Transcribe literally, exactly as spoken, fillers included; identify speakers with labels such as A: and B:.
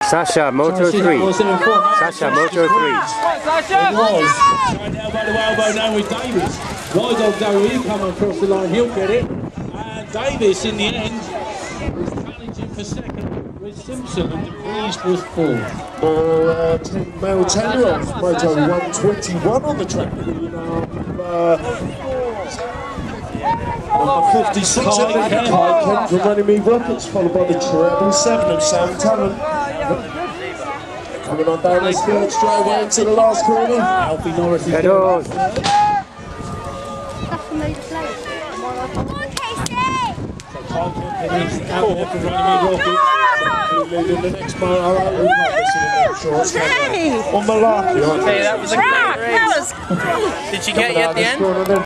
A: Sasha, moto three. Sasha, moto three.
B: It was. Trying down by the elbow now with Davis. Wide old Gary coming across the line, he'll get it. And Davis in the end is challenging for second with Simpson, and DeVries was fourth.
C: More uh, ten male ten-year-olds, moto one twenty-one on the track. Number fifty-six at the head, Kent from Runnymede Rockets, followed by the treble seven of Sound Talent. Coming on down this field straight away into the last corner. Alfie Norris is
A: Pedals.
C: Leading the next mile, on Malarkey.
D: Hey, that was a great race. Did she get you at the end?